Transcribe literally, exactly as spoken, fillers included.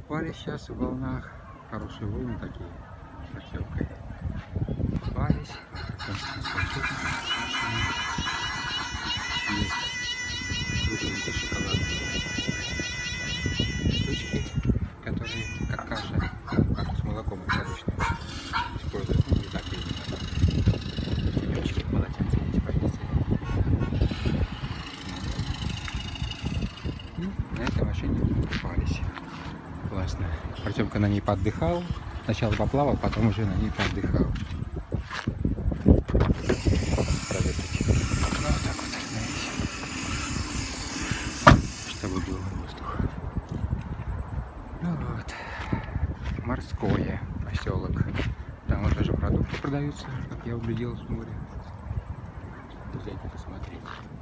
Купались сейчас в волнах. Хорошие волны такие. С Артемкой. Купались. Есть кругленькие шоколадные штучки, которые как каша, как с молоком обычно используют. Ну, не так и не так. Семечки, полотенца здесь повесили. И на этой машине купались. Классно. Артемка на ней поотдыхал. Сначала поплавал, потом уже на ней поотдыхал. Проветрить. Ну, вот так вот, знаете. Чтобы был воздух. Ну вот. Морское поселок. Там вот даже продукты продаются, как я углядел с моря. Зайти посмотреть.